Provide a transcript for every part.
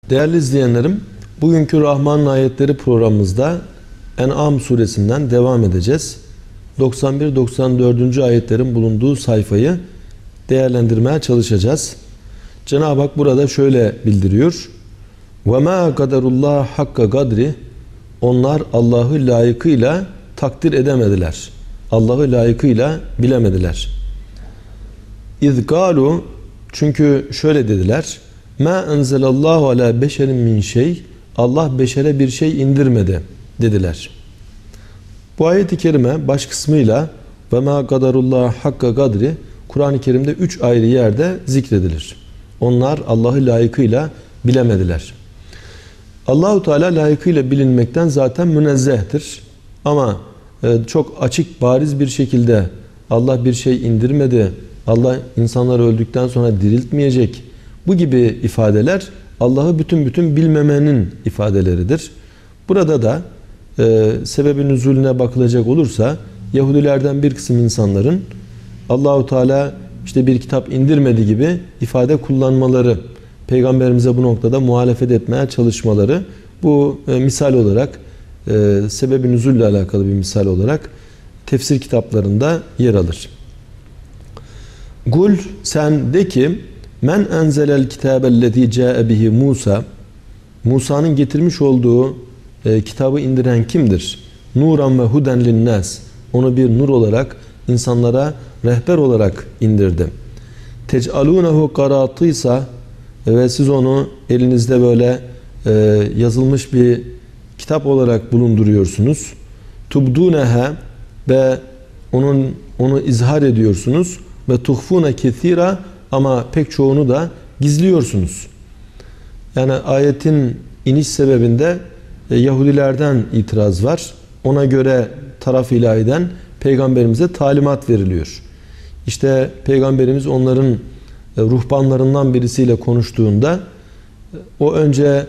Değerli izleyenlerim, bugünkü Rahman'ın ayetleri programımızda En'am suresinden devam edeceğiz. 91-94. ayetlerin bulunduğu sayfayı değerlendirmeye çalışacağız. Cenab-ı Hak burada şöyle bildiriyor. وَمَا قَدَرُ اللّٰهَ حَقَّ قَدْرِ Onlar Allah'ı layıkıyla takdir edemediler. Allah'ı layıkıyla bilemediler. اِذْ قَالُوا Çünkü şöyle dediler. مَا اَنْزَلَ اللّٰهُ عَلَى بَشَرٍ مِنْ şey Allah beşere bir şey indirmedi dediler. Bu ayet-i kerime baş kısmıyla وَمَا قَدَرُ اللّٰهَ حَقَّ قَدْرِ Kur'an-ı Kerim'de 3 ayrı yerde zikredilir. Onlar Allah'ı layıkıyla bilemediler. Allahu Teala layıkıyla bilinmekten zaten münezzehtir. Ama çok açık, bariz bir şekilde Allah bir şey indirmedi, Allah insanları öldükten sonra diriltmeyecek, bu gibi ifadeler Allah'ı bütün bilmemenin ifadeleridir. Burada da sebebi nüzulüne bakılacak olursa Yahudilerden bir kısım insanların Allahu Teala işte bir kitap indirmedi gibi ifade kullanmaları, Peygamberimize bu noktada muhalefet etmeye çalışmaları, bu misal olarak sebebi nüzulle alakalı bir misal olarak tefsir kitaplarında yer alır. Kul sen de ki men enzelel kitabellezî câe bihi Musa Musa'nın getirmiş olduğu kitabı indiren kimdir? Nuran ve huden linnâs onu bir nur olarak insanlara rehber olarak indirdi. Tec'alûnehu qarâtîsa ve siz onu elinizde böyle yazılmış bir kitap olarak bulunduruyorsunuz. Tubdûneha ve onu izhar ediyorsunuz ve tuhfûne kethîra ama pek çoğunu da gizliyorsunuz. Yani ayetin iniş sebebinde Yahudilerden itiraz var. Ona göre taraf ilahiden Peygamberimize talimat veriliyor. İşte Peygamberimiz onların ruhbanlarından birisiyle konuştuğunda o önce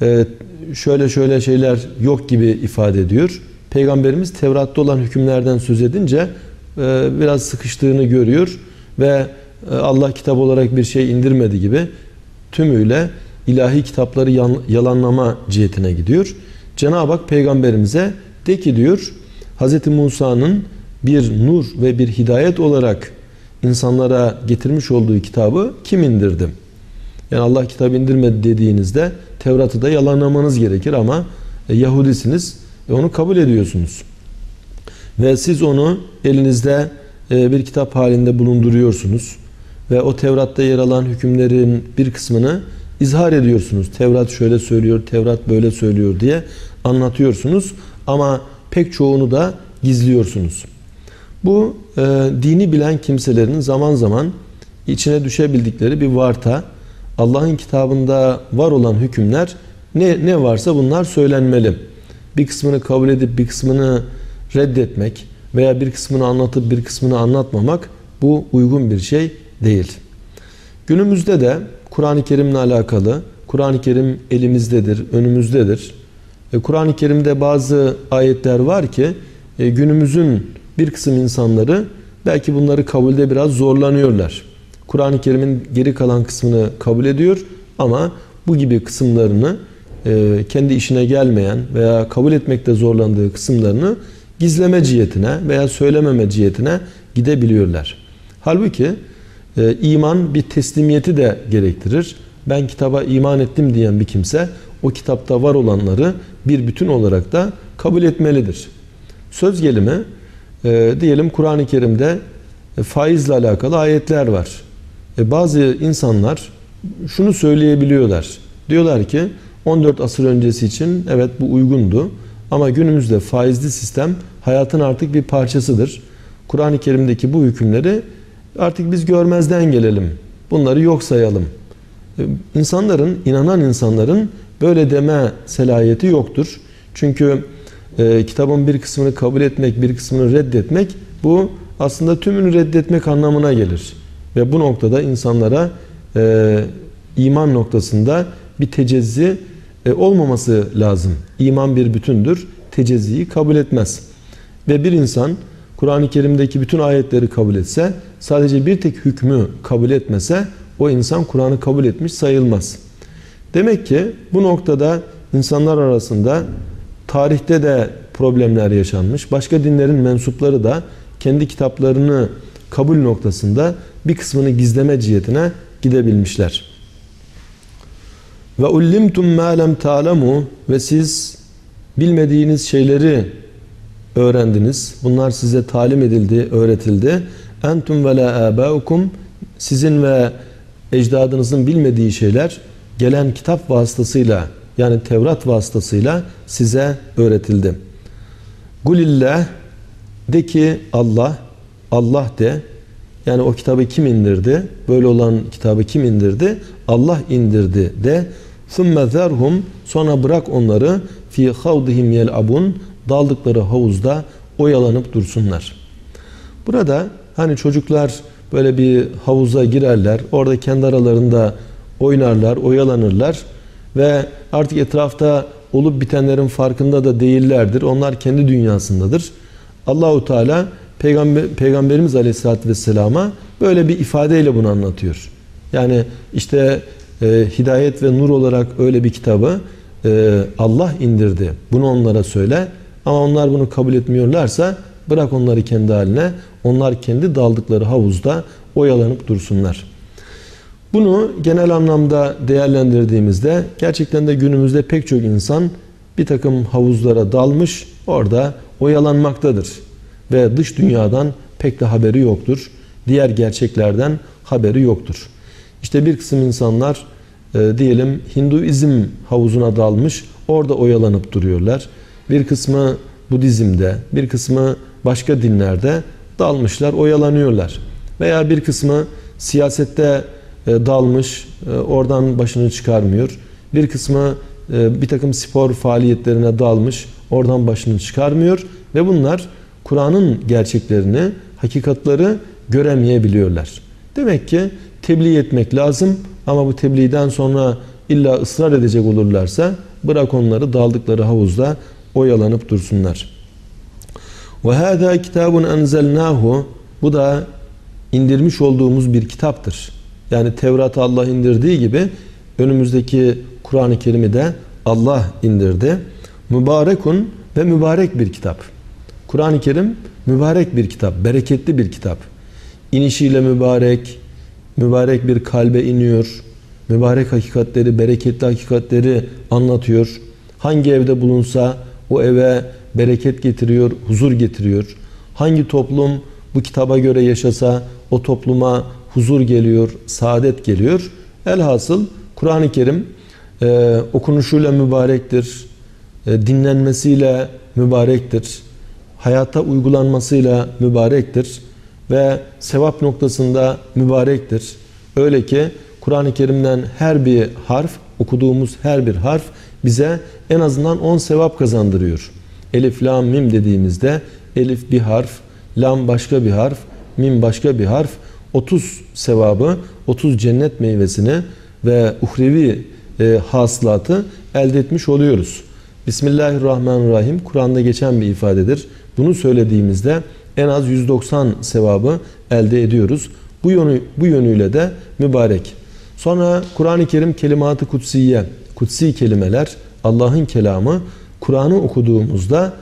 şöyle şeyler yok gibi ifade ediyor. Peygamberimiz Tevrat'ta olan hükümlerden söz edince biraz sıkıştığını görüyor ve Allah kitap olarak bir şey indirmedi gibi tümüyle ilahi kitapları yalanlama cihetine gidiyor. Cenab-ı Hak Peygamberimize de ki diyor Hz. Musa'nın bir nur ve bir hidayet olarak insanlara getirmiş olduğu kitabı kim indirdi? Yani Allah kitabı indirmedi dediğinizde Tevrat'ı da yalanlamanız gerekir ama Yahudisiniz onu kabul ediyorsunuz. Ve siz onu elinizde bir kitap halinde bulunduruyorsunuz. Ve o Tevrat'ta yer alan hükümlerin bir kısmını izhar ediyorsunuz. Tevrat şöyle söylüyor, Tevrat böyle söylüyor diye anlatıyorsunuz. Ama pek çoğunu da gizliyorsunuz. Bu dini bilen kimselerin zaman zaman içine düşebildikleri bir varta. Allah'ın kitabında var olan hükümler ne varsa bunlar söylenmeli. Bir kısmını kabul edip bir kısmını reddetmek veya bir kısmını anlatıp bir kısmını anlatmamak bu uygun bir şey değil. Günümüzde de Kur'an-ı Kerim'le alakalı Kur'an-ı Kerim elimizdedir, önümüzdedir. Kur'an-ı Kerim'de bazı ayetler var ki günümüzün bir kısım insanları belki bunları kabulde biraz zorlanıyorlar. Kur'an-ı Kerim'in geri kalan kısmını kabul ediyor ama bu gibi kısımlarını kendi işine gelmeyen veya kabul etmekte zorlandığı kısımlarını gizleme cihetine veya söylememe cihetine gidebiliyorlar. Halbuki iman bir teslimiyeti de gerektirir. Ben kitaba iman ettim diyen bir kimse o kitapta var olanları bir bütün olarak da kabul etmelidir. Söz gelimi diyelim Kur'an-ı Kerim'de faizle alakalı ayetler var. Bazı insanlar şunu söyleyebiliyorlar. Diyorlar ki 14 asır öncesi için evet bu uygundu ama günümüzde faizli sistem hayatın artık bir parçasıdır. Kur'an-ı Kerim'deki bu hükümleri artık biz görmezden gelelim. Bunları yok sayalım. İnanan insanların böyle deme selahiyeti yoktur. Çünkü kitabın bir kısmını kabul etmek, bir kısmını reddetmek bu aslında tümünü reddetmek anlamına gelir. Ve bu noktada insanlara iman noktasında bir tecezzi olmaması lazım. İman bir bütündür. Tecezziyi kabul etmez. Ve bir insan Kur'an-ı Kerim'deki bütün ayetleri kabul etse, sadece bir tek hükmü kabul etmese o insan Kur'an'ı kabul etmiş sayılmaz. Demek ki bu noktada insanlar arasında tarihte de problemler yaşanmış. Başka dinlerin mensupları da kendi kitaplarını kabul noktasında bir kısmını gizleme cihetine gidebilmişler. Ve ullimtum ma lem ta'lemu, ve siz bilmediğiniz şeyleri öğrendiniz. Bunlar size talim edildi, öğretildi. Entum ve la abaukum, sizin ve ecdadınızın bilmediği şeyler gelen kitap vasıtasıyla, yani Tevrat vasıtasıyla size öğretildi. Kulillah, de ki Allah, Allah de. Yani o kitabı kim indirdi? Böyle olan kitabı kim indirdi? Allah indirdi de. ثُمَّ ذَرْهُمْ, sonra bırak onları fi havdihim yel'abun, daldıkları havuzda oyalanıp dursunlar. Burada hani çocuklar böyle bir havuza girerler, orada kendi aralarında oynarlar, oyalanırlar ve artık etrafta olup bitenlerin farkında da değillerdir. Onlar kendi dünyasındadır. Allahu Teala Peygamberimiz Aleyhisselatü Vesselam'a böyle bir ifadeyle bunu anlatıyor. Yani işte hidayet ve nur olarak öyle bir kitabı Allah indirdi. Bunu onlara söyle. Ama onlar bunu kabul etmiyorlarsa bırak onları kendi haline. Onlar kendi daldıkları havuzda oyalanıp dursunlar. Bunu genel anlamda değerlendirdiğimizde gerçekten de günümüzde pek çok insan bir takım havuzlara dalmış, orada oyalanmaktadır. Ve dış dünyadan pek de haberi yoktur. Diğer gerçeklerden haberi yoktur. İşte bir kısım insanlar diyelim Hinduizm havuzuna dalmış, orada oyalanıp duruyorlar. Bir kısmı Budizm'de, bir kısmı başka dinlerde dalmışlar, oyalanıyorlar. Veya bir kısmı siyasette dalmış, oradan başını çıkarmıyor. Bir kısmı bir takım spor faaliyetlerine dalmış, oradan başını çıkarmıyor. Ve bunlar Kur'an'ın gerçeklerini, hakikatleri göremeyebiliyorlar. Demek ki tebliğ etmek lazım ama bu tebliğden sonra illa ısrar edecek olurlarsa bırak onları daldıkları havuzda oyalanıp dursunlar. وَهَذَا كِتَابٌ أَنْزَلْنَاهُ, bu da indirmiş olduğumuz bir kitaptır. Yani Tevrat'ı Allah indirdiği gibi önümüzdeki Kur'an-ı Kerim'i de Allah indirdi. Mübarekun, ve mübarek bir kitap. Kur'an-ı Kerim mübarek bir kitap, bereketli bir kitap. İnişiyle mübarek, mübarek bir kalbe iniyor. Mübarek hakikatleri, bereketli hakikatleri anlatıyor. Hangi evde bulunsa o eve bereket getiriyor, huzur getiriyor. Hangi toplum bu kitaba göre yaşasa o topluma huzur geliyor, saadet geliyor. Elhasıl Kur'an-ı Kerim okunuşuyla mübarektir, dinlenmesiyle mübarektir, hayata uygulanmasıyla mübarektir ve sevap noktasında mübarektir. Öyle ki Kur'an-ı Kerim'den her bir harf, okuduğumuz her bir harf bize en azından 10 sevap kazandırıyor. Elif, lam, mim dediğimizde elif bir harf, lam başka bir harf, mim başka bir harf, 30 sevabı, 30 cennet meyvesini ve uhrevi hasılatı elde etmiş oluyoruz. Bismillahirrahmanirrahim Kur'an'da geçen bir ifadedir. Bunu söylediğimizde en az 190 sevabı elde ediyoruz. Bu yönüyle de mübarek. Sonra Kur'an-ı Kerim kelimat-ı kutsiye, kutsi kelimeler, Allah'ın kelamı. Kur'an'ı okuduğumuzda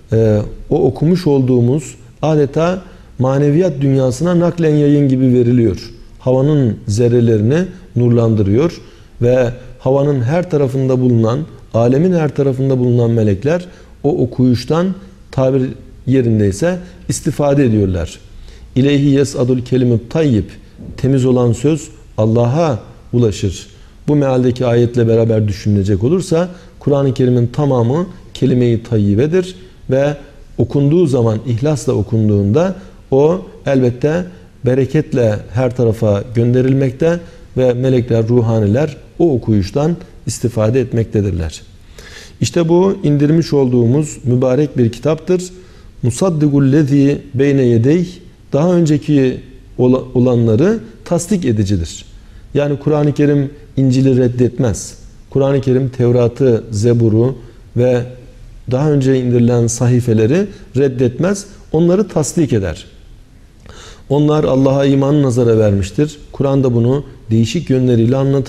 o okumuş olduğumuz adeta maneviyat dünyasına naklen yayın gibi veriliyor. Havanın zerrelerini nurlandırıyor ve havanın her tarafında bulunan, alemin her tarafında bulunan melekler o okuyuştan tabir yerindeyse istifade ediyorlar. İleyhi yes'adul kelimut tayyib, temiz olan söz Allah'a ulaşır. Bu mealdeki ayetle beraber düşünülecek olursa Kur'an-ı Kerim'in tamamı kelime-i tayyibedir ve okunduğu zaman, ihlasla okunduğunda o elbette bereketle her tarafa gönderilmekte ve melekler, ruhaniler o okuyuştan istifade etmektedirler. İşte bu indirmiş olduğumuz mübarek bir kitaptır. Musaddigul lezî beyne yedeyh, daha önceki olanları tasdik edicidir. Yani Kur'an-ı Kerim İncil'i reddetmez. Kur'an-ı Kerim Tevrat'ı, Zebur'u ve daha önce indirilen sahifeleri reddetmez. Onları tasdik eder. Onlar Allah'a imanı nazara vermiştir. Kur'an da bunu değişik yönleriyle anlatır.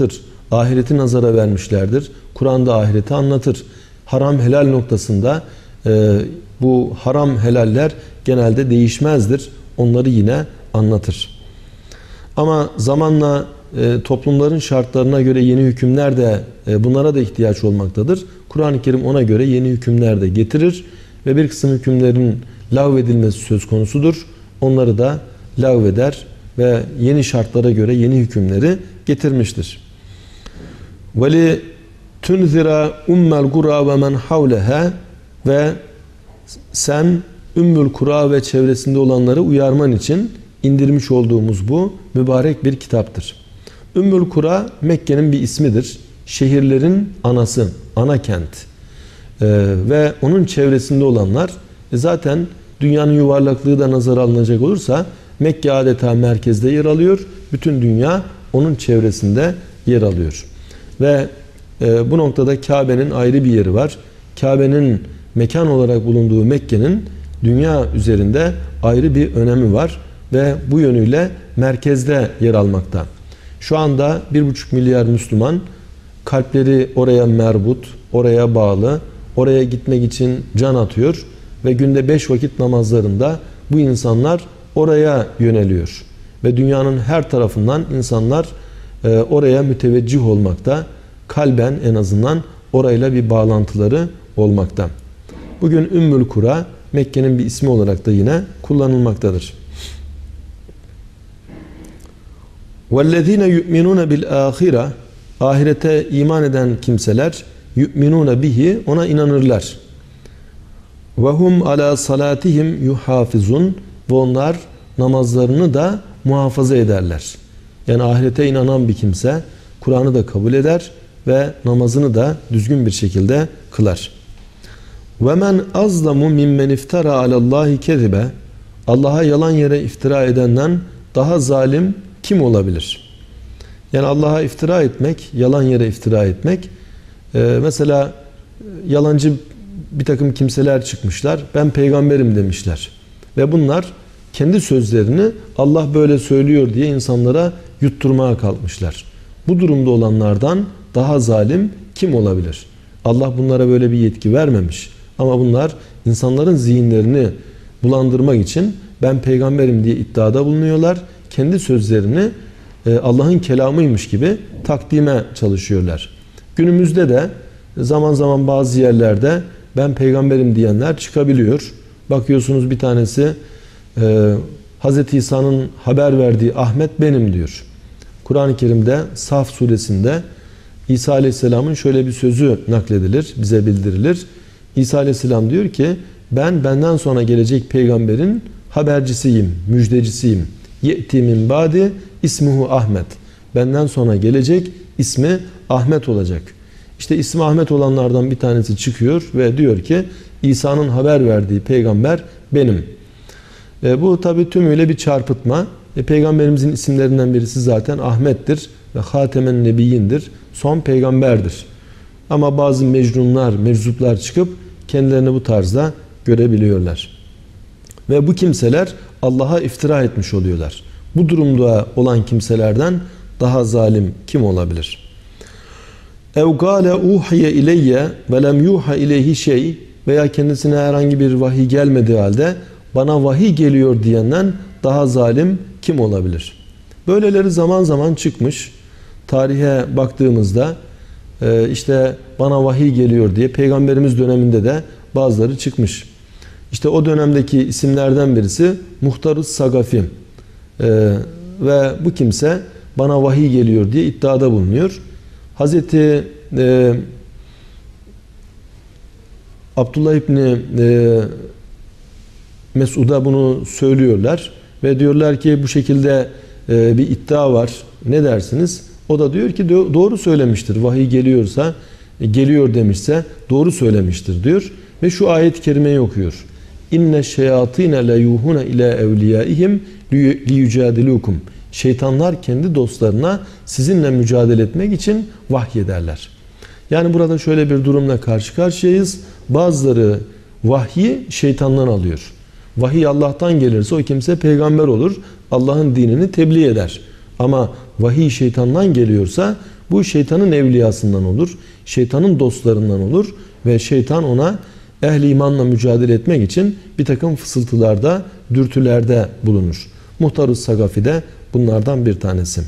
Ahireti nazara vermişlerdir. Kur'an'da ahireti anlatır. Haram helal noktasında bu haram helaller genelde değişmezdir. Onları yine anlatır. Ama zamanla toplumların şartlarına göre yeni hükümler de bunlara da ihtiyaç olmaktadır. Kur'an-ı Kerim ona göre yeni hükümler de getirir ve bir kısım hükümlerin lağvedilmesi söz konusudur. Onları da lağveder ve yeni şartlara göre yeni hükümleri getirmiştir. Veli tunzira ummel kura ve men havleha, ve sen Ümmül Kura ve çevresinde olanları uyarman için indirmiş olduğumuz bu mübarek bir kitaptır. Ümmül Kura Mekke'nin bir ismidir. Şehirlerin anası, ana kent. Ve onun çevresinde olanlar zaten dünyanın yuvarlaklığı da nazara alınacak olursa Mekke adeta merkezde yer alıyor. Bütün dünya onun çevresinde yer alıyor. Ve bu noktada Kabe'nin ayrı bir yeri var. Kabe'nin mekan olarak bulunduğu Mekke'nin dünya üzerinde ayrı bir önemi var ve bu yönüyle merkezde yer almakta. Şu anda 1,5 milyar Müslüman kalpleri oraya merbut, oraya bağlı, oraya gitmek için can atıyor ve günde 5 vakit namazlarında bu insanlar oraya yöneliyor. Ve dünyanın her tarafından insanlar oraya müteveccih olmakta. Kalben en azından orayla bir bağlantıları olmakta. Bugün Ümmül Kura Mekke'nin bir ismi olarak da yine kullanılmaktadır. وَالَّذ۪ينَ يُؤْمِنُونَ بِالْآخِرَةِ, ahirete iman eden kimseler yu'minune bihi, ona inanırlar. وَهُمْ عَلَى صَلَاتِهِمْ يُحَافِظُونَ, ve onlar namazlarını da muhafaza ederler. Yani ahirete inanan bir kimse Kur'an'ı da kabul eder ve namazını da düzgün bir şekilde kılar. وَمَنْ أَظْلَمُ مِمَّنْ اِفْتَرَى عَلَى اللّٰهِ كَذِبًا, Allah'a yalan yere iftira edenden daha zalim kim olabilir? Yani Allah'a iftira etmek, yalan yere iftira etmek. Mesela yalancı bir takım kimseler çıkmışlar. Ben peygamberim demişler. Ve bunlar kendi sözlerini Allah böyle söylüyor diye insanlara yutturmaya kalkmışlar. Bu durumda olanlardan daha zalim kim olabilir? Allah bunlara böyle bir yetki vermemiş. Ama bunlar insanların zihinlerini bulandırmak için ben peygamberim diye iddiada bulunuyorlar. Kendi sözlerini Allah'ın kelamıymış gibi takdime çalışıyorlar. Günümüzde de zaman zaman bazı yerlerde ben peygamberim diyenler çıkabiliyor. Bakıyorsunuz bir tanesi Hz. İsa'nın haber verdiği Ahmet benim diyor. Kur'an-ı Kerim'de Saf suresinde İsa Aleyhisselam'ın şöyle bir sözü nakledilir, bize bildirilir. İsa Aleyhisselam diyor ki ben benden sonra gelecek peygamberin habercisiyim, müjdecisiyim. Ye'ti min ba'di ismuhu Ahmet. Benden sonra gelecek, ismi Ahmet olacak. İşte ismi Ahmet olanlardan bir tanesi çıkıyor ve diyor ki İsa'nın haber verdiği peygamber benim. Bu tabi tümüyle bir çarpıtma. Peygamberimizin isimlerinden birisi zaten Ahmet'tir ve Hatemen Nebiyyindir. Son peygamberdir. Ama bazı mecnunlar, meczuplar çıkıp kendilerini bu tarzda görebiliyorlar. Ve bu kimseler Allah'a iftira etmiş oluyorlar. Bu durumda olan kimselerden daha zalim kim olabilir? اَوْ قَالَ اُوحِيَ اِلَيَّ وَلَمْ يُوحَ اِلَيْهِ شَيْءٍ, veya kendisine herhangi bir vahiy gelmediği halde bana vahiy geliyor diyenden daha zalim kim olabilir? Böyleleri zaman zaman çıkmış. Tarihe baktığımızda işte bana vahiy geliyor diye Peygamberimiz döneminde de bazıları çıkmış. İşte o dönemdeki isimlerden birisi Muhtar-ı Sagafi. Ve bu kimse bana vahiy geliyor diye iddiada bulunuyor. Hazreti Abdullah İbni Mesud'a bunu söylüyorlar ve diyorlar ki bu şekilde bir iddia var, ne dersiniz? O da diyor ki doğru söylemiştir. Vahiy geliyorsa, geliyor demişse doğru söylemiştir diyor ve şu ayet-i kerimeyi okuyor. İnne şeyatine le yuhuna ila evliyaihim liyucadilukum. Şeytanlar kendi dostlarına sizinle mücadele etmek için vahyederler. Yani burada şöyle bir durumla karşı karşıyayız. Bazıları vahyi şeytandan alıyor. Vahiy Allah'tan gelirse o kimse peygamber olur. Allah'ın dinini tebliğ eder. Ama vahiy şeytandan geliyorsa bu şeytanın evliyasından olur, şeytanın dostlarından olur ve şeytan ona ehli imanla mücadele etmek için bir takım fısıltılarda, dürtülerde bulunur. Muhtar-ı Sagafi de bunlardan bir tanesi.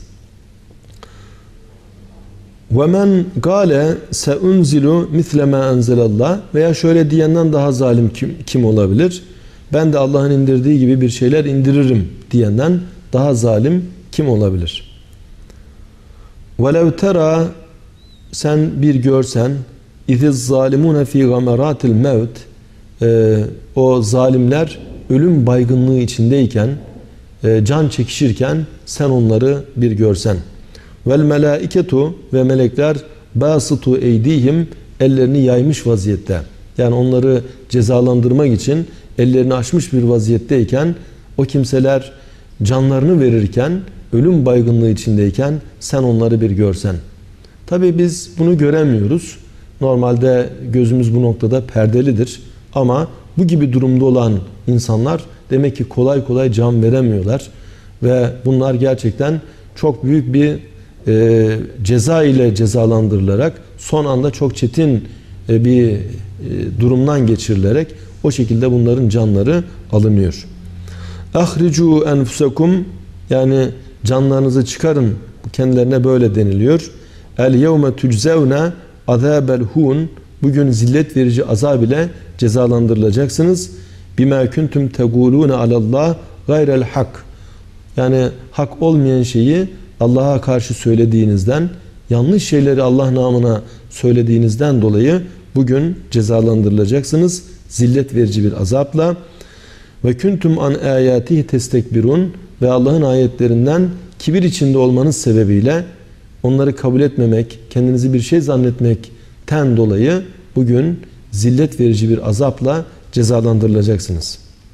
وَمَنْ قَالَ سَاُنْزِلُ مِثْلَ مَا أَنْزَلَ اللّٰهِ veya şöyle diyenden daha zalim kim olabilir? Ben de Allah'ın indirdiği gibi bir şeyler indiririm diyenden daha zalim kim olabilir? وَلَوْ تَرَى sen bir görsen اِذِ الظَّالِمُونَ ف۪ي غَمَرَاتِ الْمَوْتِ o zalimler ölüm baygınlığı içindeyken, can çekişirken sen onları bir görsen. Vel melaiketu ve melekler basitu eydihim ellerini yaymış vaziyette. Yani onları cezalandırmak için ellerini açmış bir vaziyetteyken o kimseler canlarını verirken, ölüm baygınlığı içindeyken sen onları bir görsen. Tabii biz bunu göremiyoruz. Normalde gözümüz bu noktada perdelidir. Ama bu gibi durumda olan insanlar demek ki kolay kolay can veremiyorlar. Ve bunlar gerçekten çok büyük bir ceza ile cezalandırılarak son anda çok çetin bir durumdan geçirilerek o şekilde bunların canları alınıyor. Ahricu enfusakum yani canlarınızı çıkarın kendilerine böyle deniliyor. El yevme tüczevne azabel hun bugün zillet verici azab ile cezalandırılacaksınız. Bima kuntum tegulune alallah gayrel hak yani hak olmayan şeyi Allah'a karşı söylediğinizden, yanlış şeyleri Allah namına söylediğinizden dolayı bugün cezalandırılacaksınız. Zillet verici bir azapla. Ve kuntum an ayatihi testekbirun ve Allah'ın ayetlerinden kibir içinde olmanız sebebiyle onları kabul etmemek, kendinizi bir şey zannetmekten dolayı bugün zillet verici bir azapla cezalandırılacaksınız.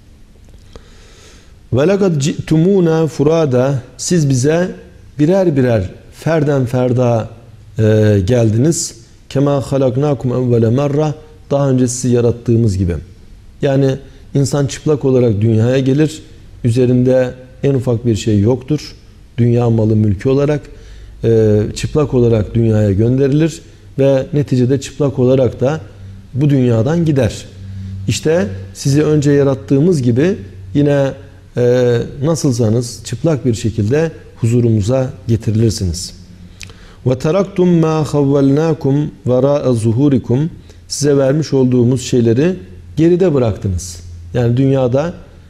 Ve lekad ci'tumuna furada siz bize birer birer ferden ferda geldiniz. Kema halaknakum evvele merra daha önce sizi yarattığımız gibi. Yani insan çıplak olarak dünyaya gelir. Üzerinde en ufak bir şey yoktur. Dünya malı mülkü olarak çıplak olarak dünyaya gönderilir ve neticede çıplak olarak da bu dünyadan gider. İşte sizi önce yarattığımız gibi yine nasılsanız çıplak bir şekilde huzurumuza getirilirsiniz. Ve teraktum ma havvalnakum vera'a zuhurikum size vermiş olduğumuz şeyleri geride bıraktınız. Yani dünyada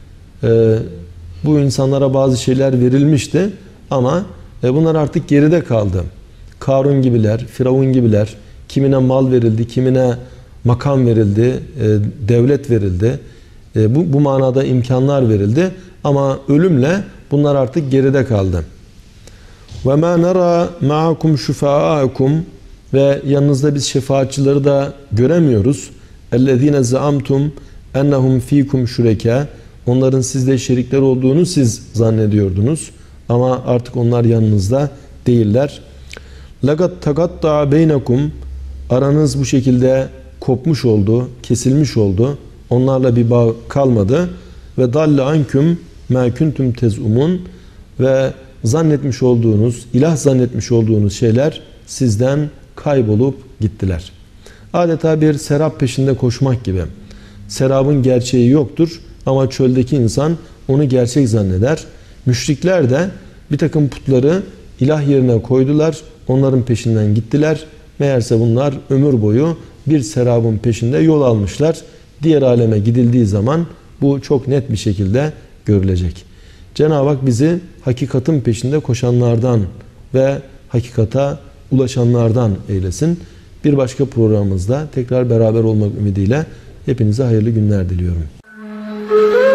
bu insanlara bazı şeyler verilmişti ama bunlar artık geride kaldı. Karun gibiler, Firavun gibiler, kimine mal verildi, kimine makam verildi, devlet verildi. Bu manada imkanlar verildi ama ölümle bunlar artık geride kaldı. وَمَا نَرَى مَعَكُمْ شُفَاءَكُمْ ve yanınızda biz şefaatçileri de göremiyoruz. اَلَّذ۪ينَ زَعَمْتُمْ اَنَّهُمْ ف۪يكُمْ شُرَكَى onların sizde şerikler olduğunu siz zannediyordunuz. Ama artık onlar yanınızda değiller. لَقَدْ تَقَطَّعَ بَيْنَكُمْ aranız bu şekilde kopmuş oldu, kesilmiş oldu. Onlarla bir bağ kalmadı. Ve dalle anküm ma kuntum tezumun ve zannetmiş olduğunuz, ilah zannetmiş olduğunuz şeyler sizden kaybolup gittiler. Adeta bir serap peşinde koşmak gibi. Serabın gerçeği yoktur ama çöldeki insan onu gerçek zanneder. Müşrikler de bir takım putları ilah yerine koydular. Onların peşinden gittiler. Meğerse bunlar ömür boyu bir serabın peşinde yol almışlar. Diğer aleme gidildiği zaman bu çok net bir şekilde görülecek. Cenab-ı Hak bizi hakikatin peşinde koşanlardan ve hakikata ulaşanlardan eylesin. Bir başka programımızda tekrar beraber olmak ümidiyle hepinize hayırlı günler diliyorum.